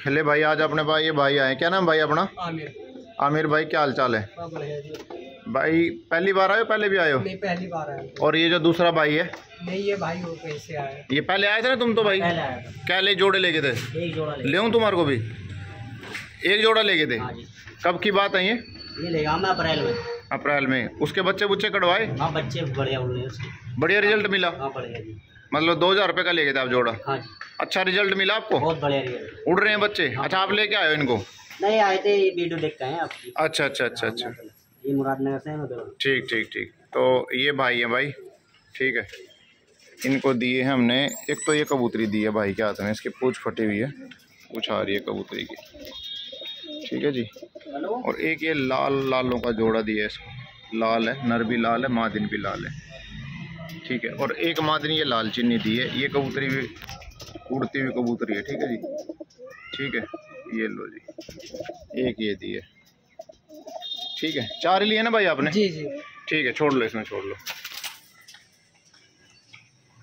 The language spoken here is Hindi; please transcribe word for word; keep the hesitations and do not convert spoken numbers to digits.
ले भाई, आज अपने पास ये भाई आए, क्या नाम भाई अपना? आमिर। आमिर भाई, क्या हाल चाल है भाई? पहली बार आए हो, पहले भी आए हो? नहीं, पहली बार आए। और ये जो दूसरा भाई है? नहीं, ये भाई वो कैसे आए? ये पहले आए थे ना तुम तो भाई? पहले आया था। क्या ले जोड़े लेके थे? एक जोड़ा ले, ले हूँ तुम्हारे को भी एक जोड़ा लेके थे। हाँ जी। कब की बात है ये? ये लेगा मैं अप्रैल में। अप्रैल में। उसके बच्चे बुच्चे कड़वाए? हाँ, बच्चे बढ़िया उड़ रहे उसके। बढ़िया रिजल्ट मिला? हाँ, बढ़िया जी। मतलब दो हजार रुपये का लेके थे आप जोड़ा? हाँ जी। अच्छा रिजल्ट मिला आपको? बहुत बढ़िया रिजल्ट। उड़ रहे हैं बच्चे? अच्छा, आप लेके आए हो इनको? नहीं आए थे, ये वीडियो देख के आए आपकी। अच्छा अच्छा अच्छा अच्छा, ये मुरादनगर से है। ठीक ठीक ठीक। तो ये भाई है भाई, ठीक है। इनको दिए हैं हमने, एक तो ये कबूतरी दी है भाई के हाथ में, इसकी पूँछ फटी हुई है, पूँछ आ रही है कबूतरी की, ठीक है जी। और एक ये लाल लालों का जोड़ा दिया है इसको, लाल है, नर भी लाल है, मादिन भी लाल है, ठीक है। और एक मादिन ये लाल चीनी दी है, ये कबूतरी भी उड़ती हुई कबूतरी है, ठीक है जी, ठीक है। ये लो जी, एक ये दी है, ठीक है। चार ही लिए ना भाई आपने? जी जी। ठीक है, छोड़ लो, इसमें छोड़ लो।